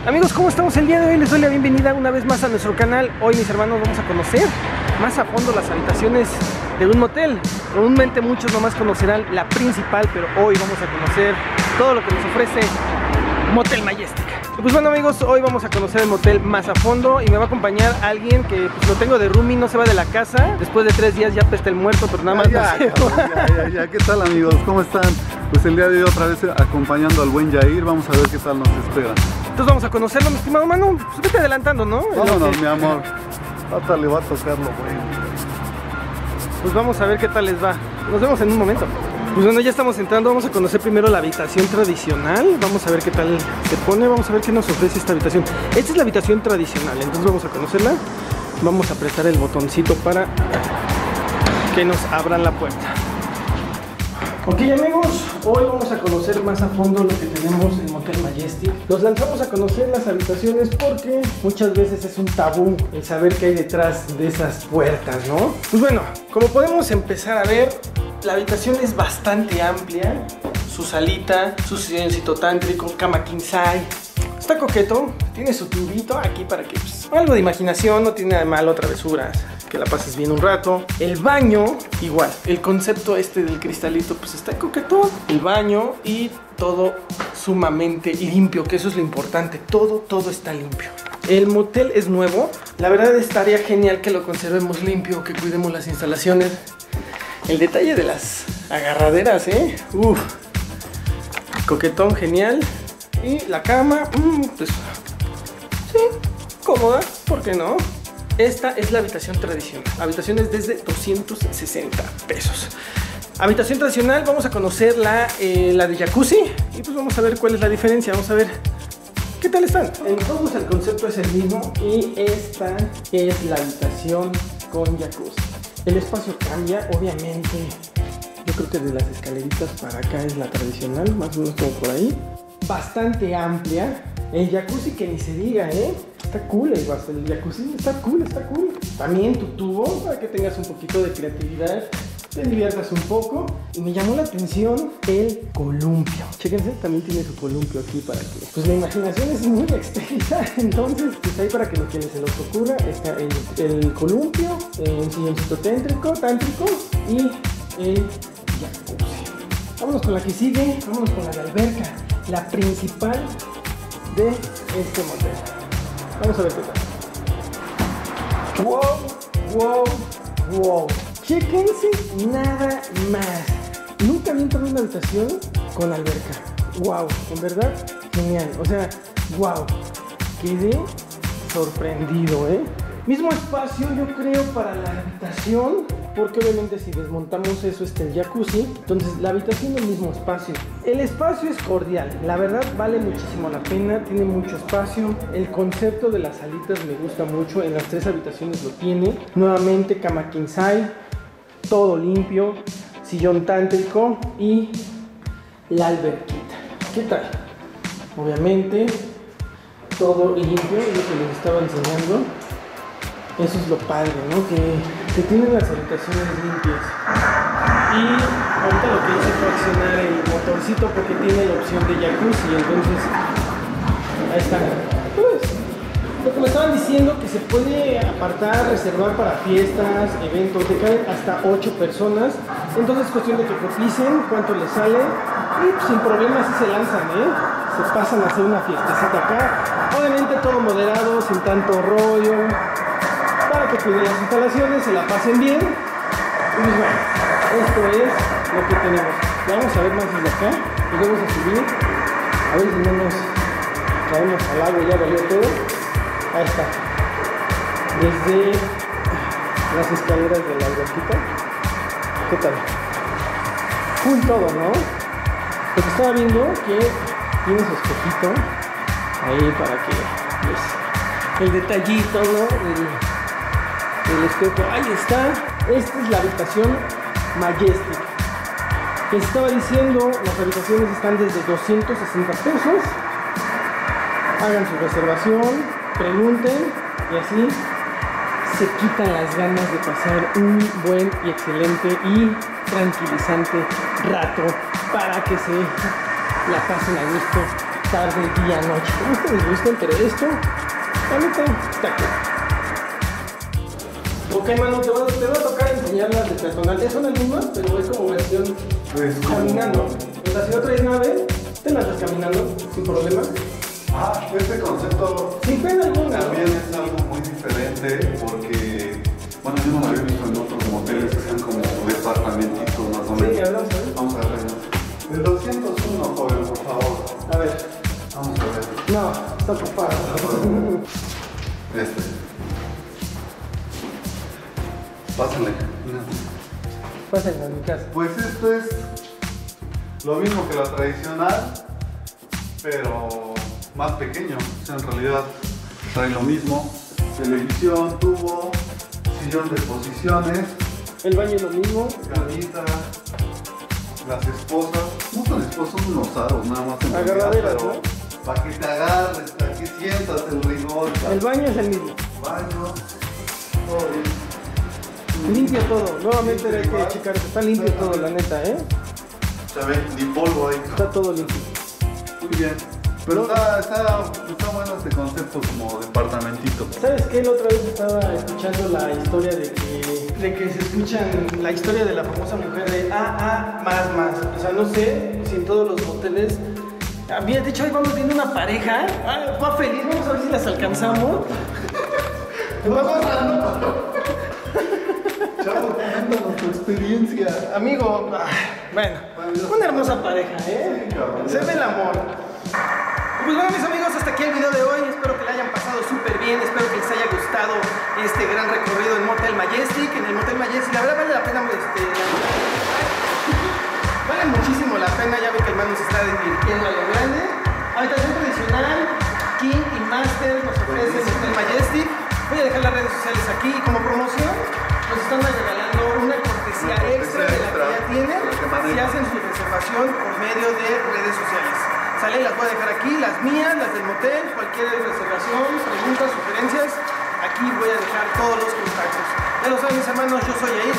Amigos, ¿cómo estamos el día de hoy? Les doy la bienvenida una vez más a nuestro canal. Hoy, mis hermanos, vamos a conocer más a fondo las habitaciones de un motel. Comúnmente muchos nomás conocerán la principal, pero hoy vamos a conocer todo lo que nos ofrece Motel Majestic. Y pues bueno, amigos, hoy vamos a conocer el motel más a fondo y me va a acompañar alguien que pues lo tengo de roomie, no se va de la casa. Después de 3 días ya pesta el muerto, pero nada más ya. ¿Qué tal, amigos? ¿Cómo están? Pues el día de hoy otra vez acompañando al buen Jair. Vamos a ver qué tal nos espera. Entonces vamos a conocerlo, mi estimado Manu. Pues vete adelantando, ¿no? Vámonos, mi amor. Hasta le va a tocar lo bueno. Pues vamos a ver qué tal les va. Nos vemos en un momento. Pues bueno, ya estamos entrando. Vamos a conocer primero la habitación tradicional. Vamos a ver qué tal se pone. Vamos a ver qué nos ofrece esta habitación. Esta es la habitación tradicional, entonces vamos a conocerla. Vamos a apretar el botoncito para que nos abran la puerta. Ok, amigos, hoy vamos a conocer más a fondo lo que tenemos en Motel Majestic. Nos lanzamos a conocer las habitaciones porque muchas veces es un tabú el saber qué hay detrás de esas puertas, ¿no? Pues bueno, como podemos empezar a ver, la habitación es bastante amplia. Su salita, su silloncito tántrico, cama king size. Está coqueto, tiene su tubito aquí para que pues, algo de imaginación, no tiene nada de malo, travesuras, que la pases bien un rato. El baño, igual, el concepto este del cristalito pues está coqueto. El baño y todo sumamente limpio, que eso es lo importante, todo está limpio. El motel es nuevo, la verdad estaría genial que lo conservemos limpio, que cuidemos las instalaciones. El detalle de las agarraderas, coquetón, genial. Y la cama, pues sí, cómoda, ¿por qué no? Esta es la habitación tradicional. Habitaciones desde 260 pesos. Habitación tradicional, vamos a conocer la de jacuzzi. Y pues vamos a ver cuál es la diferencia. Vamos a ver qué tal están. En todos el concepto es el mismo. Y esta es la habitación con jacuzzi. El espacio cambia, obviamente. Yo creo que de las escaleritas para acá es la tradicional, más o menos como por ahí. Bastante amplia. El jacuzzi que ni se diga, está cool el jacuzzi, está cool. También tu tubo para que tengas un poquito de creatividad, te diviertas un poco. Y me llamó la atención el columpio. Chéquense, también tiene su columpio aquí para que pues la imaginación es muy extensa. Entonces pues ahí para que lo que se les ocurra está el columpio, el silloncito tántrico y el jacuzzi. Vámonos con la que sigue, vámonos con la de alberca, la principal de este motel. Vamos a ver qué tal. Wow. Chéquense nada más. Nunca había entrado en una habitación con alberca. Wow, en verdad, genial. O sea, wow. Quedé sorprendido, Mismo espacio, yo creo, para la habitación. Porque obviamente si desmontamos eso está el jacuzzi. Entonces la habitación es el mismo espacio. El espacio es cordial, la verdad vale muchísimo la pena. Tiene mucho espacio. El concepto de las salitas me gusta mucho. En las 3 habitaciones lo tiene. Nuevamente cama king size, todo limpio, sillón tántrico y la alberquita. ¿Qué tal? Obviamente todo limpio, es lo que les estaba enseñando. Eso es lo padre, ¿no? Que tienen las habitaciones limpias. Y ahorita lo que hice fue accionar el motorcito porque tiene la opción de jacuzzi. Entonces, ahí está. Pues, lo que me estaban diciendo que se puede apartar, reservar para fiestas, eventos, te caen hasta 8 personas. Entonces es cuestión de que coticen cuánto les sale. Y pues, sin problemas sí se lanzan, se pasan a hacer una fiestecita acá. Obviamente todo moderado, sin tanto rollo, para que cuiden las instalaciones, se la pasen bien. Y pues bueno, esto es lo que tenemos. Vamos a ver más desde acá. Nos vamos a subir. A ver si no nos caemos al agua, ya valió todo. Ahí está. Desde las escaleras de la alberquita. ¿Qué tal? Full todo, ¿no? Pues estaba viendo que tiene su espejito ahí para que pues, el detallito, ¿no? El espejo, ahí está. Esta es la habitación Majestic. Les estaba diciendo, las habitaciones están desde 260 pesos. Hagan su reservación, pregunten y así se quitan las ganas de pasar un buen y excelente y tranquilizante rato para que se la pasen a gusto tarde, día, noche, como ustedes gusten, pero esto, la neta, está aquí. Ok, mano, te voy a tocar enseñarlas de peatonal. Son las mismas, pero es como versión caminando. O sea, si no traes nave, te lanzas caminando sin problema. Este concepto sin pena alguna. También es algo muy diferente porque, bueno, yo no lo había visto en otros moteles que sean como departamentitos más o menos. Sí, hablamos, ¿sabes? Vamos a ver. El 201, joven, por favor. A ver. Vamos a ver. No, está ocupado. Pásenle. Pásenle a mi casa. Pues esto es lo mismo que la tradicional, pero más pequeño. O sea, en realidad trae lo mismo. Televisión, tubo, sillón de posiciones. El baño es lo mismo. Camita. Las esposas. No son esposas, son unos aros nada más. Agarraderas, pero ¿no? para que te agarres, para que sientas el rigor. El baño es el mismo. Baño. Todo bien. Limpio todo. Nuevamente hay que checar que está limpio todo, la neta, ¿eh? Ya ven, ni polvo ahí. Está todo limpio. Muy bien. Pero está bueno este concepto como departamentito. ¿Sabes qué? La otra vez estaba escuchando la historia de que se escuchan la historia de la famosa mujer de más. O sea, no sé si en todos los moteles. Había dicho, hoy vamos viendo una pareja. Va feliz, vamos a ver si las alcanzamos. Vamos a... Chavo, cuéntanos tu experiencia. Amigo, bueno, una hermosa pareja, ¿eh? Sí, cabrón. Se ve el amor. Pues bueno, mis amigos, hasta aquí el video de hoy. Espero que le hayan pasado súper bien. Espero que les haya gustado este gran recorrido en Motel Majestic. En el Motel Majestic, la verdad vale la pena. Vale muchísimo la pena. Ya ven que el mano se está divirtiendo a lo grande. Habitación tradicional, King y Master nos ofrecen Motel Majestic. Voy a dejar las redes sociales aquí y como promoción nos están regalando una cortesía extra de la que ya tienen si hacen su reservación por medio de redes sociales. Sale, las voy a dejar aquí, las mías, las del motel, cualquier reservación, preguntas, sugerencias. Aquí voy a dejar todos los contactos. Ya lo saben, mis hermanos, yo soy Yair,